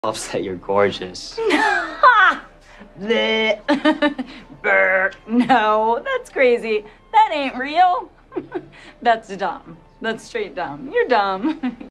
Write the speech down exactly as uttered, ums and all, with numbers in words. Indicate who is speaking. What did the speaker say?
Speaker 1: That you're gorgeous.
Speaker 2: Bleh. Brr. No, that's crazy. That ain't real. That's dumb. That's straight dumb. You're dumb.